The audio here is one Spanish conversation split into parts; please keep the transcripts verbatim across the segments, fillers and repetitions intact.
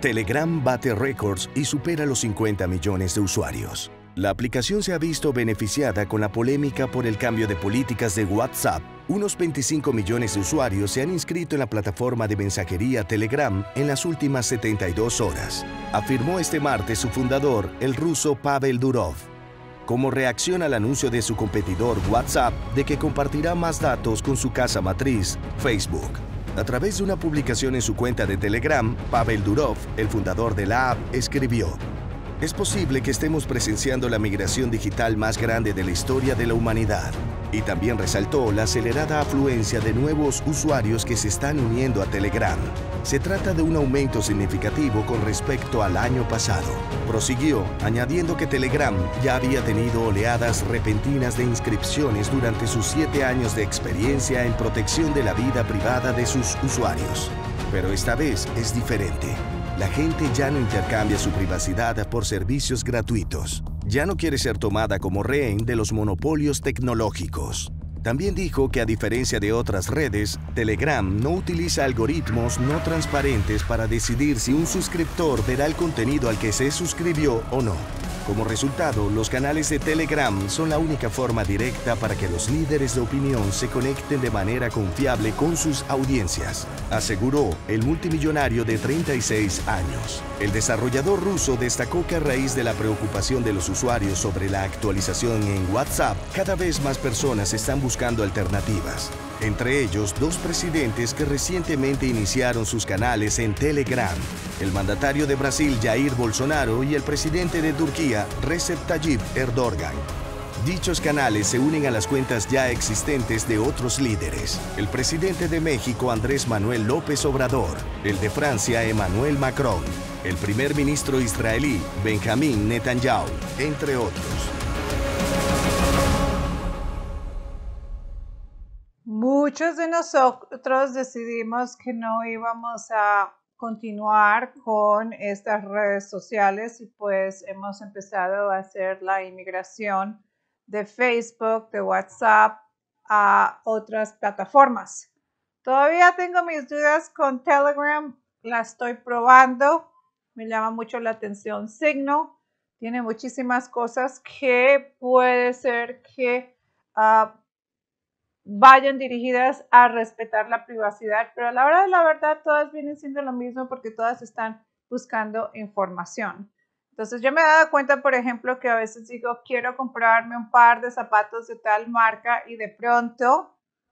Telegram bate récords y supera los cincuenta millones de usuarios. La aplicación se ha visto beneficiada con la polémica por el cambio de políticas de WhatsApp. Unos veinticinco millones de usuarios se han inscrito en la plataforma de mensajería Telegram en las últimas setenta y dos horas, afirmó este martes su fundador, el ruso Pavel Durov, como reacción al anuncio de su competidor WhatsApp de que compartirá más datos con su casa matriz, Facebook. A través de una publicación en su cuenta de Telegram, Pavel Durov, el fundador de la app, escribió: "Es posible que estemos presenciando la migración digital más grande de la historia de la humanidad". Y también resaltó la acelerada afluencia de nuevos usuarios que se están uniendo a Telegram. Se trata de un aumento significativo con respecto al año pasado. Prosiguió, añadiendo que Telegram ya había tenido oleadas repentinas de inscripciones durante sus siete años de experiencia en protección de la vida privada de sus usuarios. Pero esta vez es diferente. La gente ya no intercambia su privacidad por servicios gratuitos. Ya no quiere ser tomada como rehén de los monopolios tecnológicos. También dijo que, a diferencia de otras redes, Telegram no utiliza algoritmos no transparentes para decidir si un suscriptor verá el contenido al que se suscribió o no. Como resultado, los canales de Telegram son la única forma directa para que los líderes de opinión se conecten de manera confiable con sus audiencias, aseguró el multimillonario de treinta y seis años. El desarrollador ruso destacó que, a raíz de la preocupación de los usuarios sobre la actualización en WhatsApp, cada vez más personas están buscando alternativas. Entre ellos, dos presidentes que recientemente iniciaron sus canales en Telegram: el mandatario de Brasil, Jair Bolsonaro, y el presidente de Turquía, Recep Tayyip Erdogan. Dichos canales se unen a las cuentas ya existentes de otros líderes: el presidente de México, Andrés Manuel López Obrador; el de Francia, Emmanuel Macron; el primer ministro israelí, Benjamín Netanyahu, entre otros. Muchos de nosotros decidimos que no íbamos a continuar con estas redes sociales y pues hemos empezado a hacer la inmigración de Facebook, de WhatsApp a otras plataformas. Todavía tengo mis dudas con Telegram, la estoy probando, me llama mucho la atención Signal, tiene muchísimas cosas que puede ser que uh, vayan dirigidas a respetar la privacidad, pero a la hora de la verdad todas vienen siendo lo mismo porque todas están buscando información. Entonces yo me he dado cuenta, por ejemplo, que a veces digo, quiero comprarme un par de zapatos de tal marca y de pronto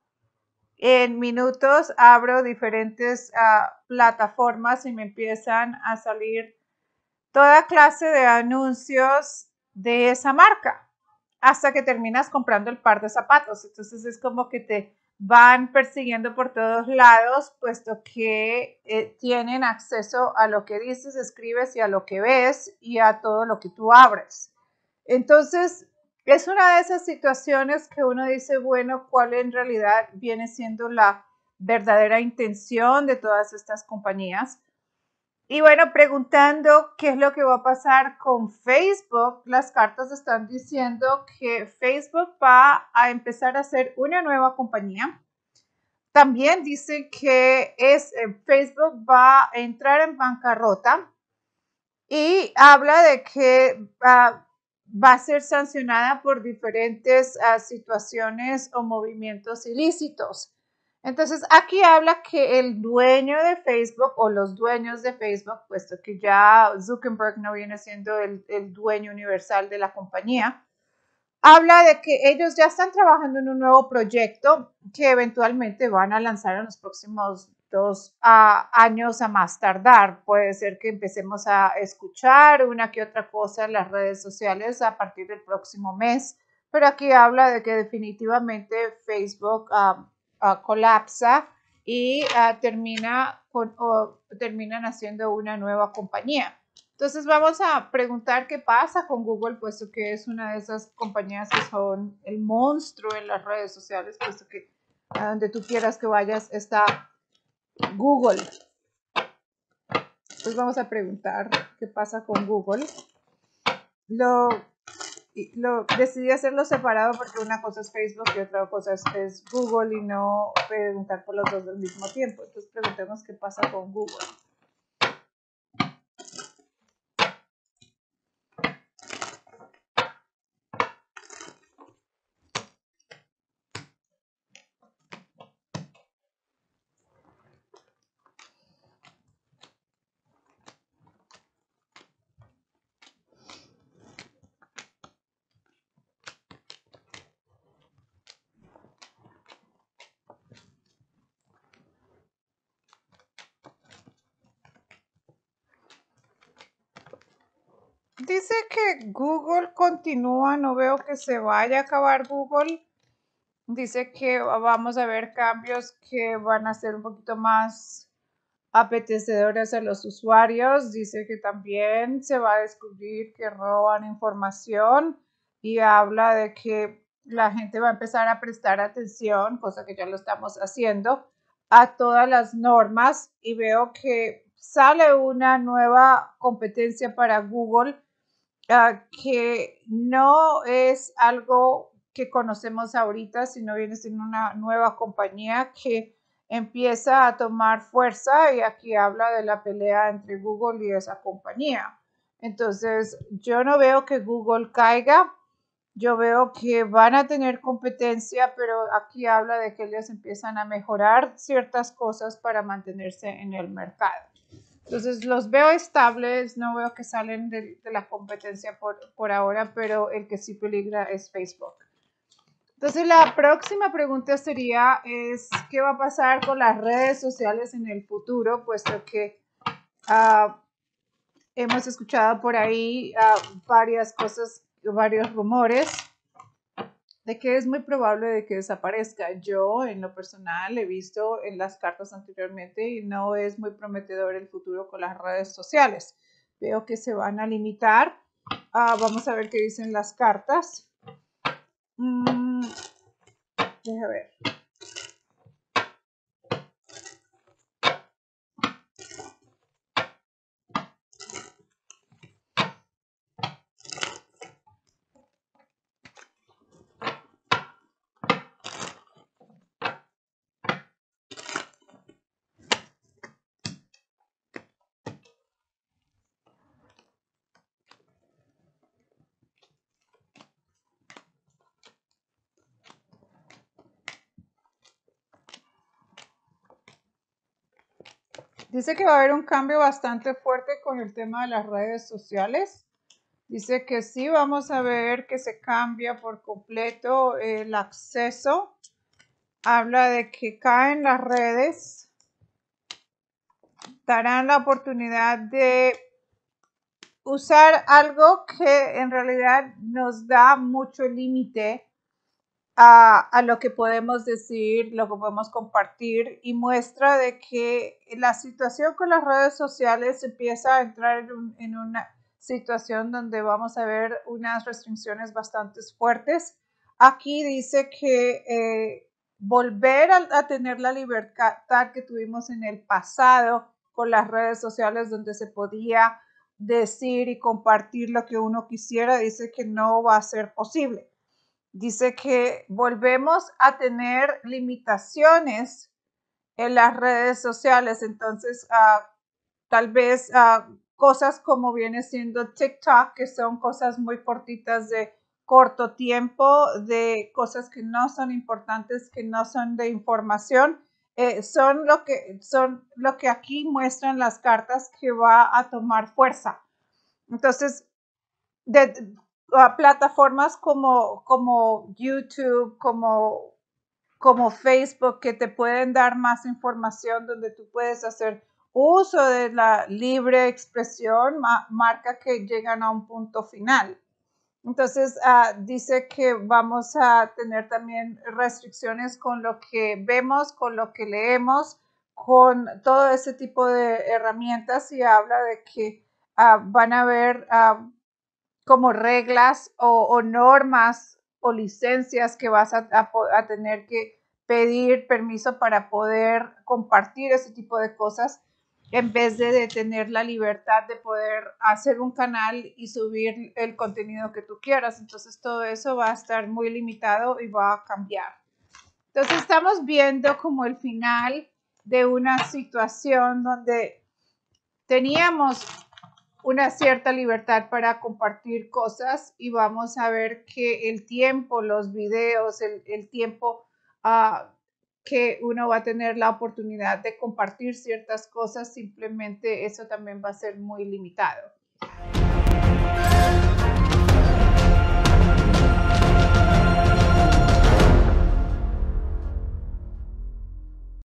en minutos abro diferentes uh, plataformas y me empiezan a salir toda clase de anuncios de esa marca, hasta que terminas comprando el par de zapatos. Entonces es como que te van persiguiendo por todos lados, puesto que eh, tienen acceso a lo que dices, escribes y a lo que ves y a todo lo que tú abres. Entonces es una de esas situaciones que uno dice, bueno, ¿cuál en realidad viene siendo la verdadera intención de todas estas compañías? Y bueno, preguntando qué es lo que va a pasar con Facebook, las cartas están diciendo que Facebook va a empezar a hacer una nueva compañía. También dice que es, eh, Facebook va a entrar en bancarrota y habla de que uh, va a ser sancionada por diferentes uh, situaciones o movimientos ilícitos. Entonces, aquí habla que el dueño de Facebook o los dueños de Facebook, puesto que ya Zuckerberg no viene siendo el, el dueño universal de la compañía, habla de que ellos ya están trabajando en un nuevo proyecto que eventualmente van a lanzar en los próximos dos uh, años a más tardar. Puede ser que empecemos a escuchar una que otra cosa en las redes sociales a partir del próximo mes, pero aquí habla de que definitivamente Facebook uh, Uh, colapsa y uh, termina con, uh, terminan haciendo una nueva compañía. Entonces vamos a preguntar qué pasa con Google, puesto que es una de esas compañías que son el monstruo en las redes sociales, puesto que a donde tú quieras que vayas está Google. Entonces vamos a preguntar qué pasa con Google. Lo Lo, decidí hacerlo separado porque una cosa es Facebook y otra cosa es, es Google, y no preguntar por los dos al mismo tiempo. Entonces preguntemos qué pasa con Google. Dice que Google continúa, no veo que se vaya a acabar Google. Dice que vamos a ver cambios que van a ser un poquito más apetecedores a los usuarios. Dice que también se va a descubrir que roban información y habla de que la gente va a empezar a prestar atención, cosa que ya lo estamos haciendo, a todas las normas, y veo que sale una nueva competencia para Google, uh, que no es algo que conocemos ahorita, sino viene siendo una nueva compañía que empieza a tomar fuerza, y aquí habla de la pelea entre Google y esa compañía. Entonces, yo no veo que Google caiga, yo veo que van a tener competencia, pero aquí habla de que ellos empiezan a mejorar ciertas cosas para mantenerse en el mercado. Entonces, los veo estables, no veo que salen de, de la competencia por, por ahora, pero el que sí peligra es Facebook. Entonces, la próxima pregunta sería, es, ¿qué va a pasar con las redes sociales en el futuro? Puesto que uh, hemos escuchado por ahí uh, varias cosas, varios rumores de que es muy probable de que desaparezca. Yo, en lo personal, he visto en las cartas anteriormente y no es muy prometedor el futuro con las redes sociales. Veo que se van a limitar. Uh, vamos a ver qué dicen las cartas. Mm, déjame ver. Dice que va a haber un cambio bastante fuerte con el tema de las redes sociales. Dice que sí, vamos a ver que se cambia por completo el acceso. Habla de que caen las redes, darán la oportunidad de usar algo que en realidad nos da mucho límite A, a lo que podemos decir, lo que podemos compartir, y muestra de que la situación con las redes sociales empieza a entrar en, un, en una situación donde vamos a ver unas restricciones bastante fuertes. Aquí dice que eh, volver a, a tener la libertad que tuvimos en el pasado con las redes sociales, donde se podía decir y compartir lo que uno quisiera, dice que no va a ser posible. Dice que volvemos a tener limitaciones en las redes sociales. Entonces, uh, tal vez uh, cosas como viene siendo TikTok, que son cosas muy cortitas de corto tiempo, de cosas que no son importantes, que no son de información, eh, son, lo que, son lo que aquí muestran las cartas que va a tomar fuerza. Entonces, de, Uh, plataformas como, como YouTube, como, como Facebook, que te pueden dar más información, donde tú puedes hacer uso de la libre expresión, ma marca que llegan a un punto final. Entonces, uh, dice que vamos a tener también restricciones con lo que vemos, con lo que leemos, con todo ese tipo de herramientas, y habla de que uh, van a haber Uh, como reglas o, o normas o licencias que vas a, a, a tener que pedir permiso para poder compartir ese tipo de cosas, en vez de, de tener la libertad de poder hacer un canal y subir el contenido que tú quieras. Entonces todo eso va a estar muy limitado y va a cambiar. Entonces estamos viendo como el final de una situación donde teníamos una cierta libertad para compartir cosas, y vamos a ver que el tiempo, los videos, el, el tiempo uh, que uno va a tener la oportunidad de compartir ciertas cosas, simplemente eso también va a ser muy limitado.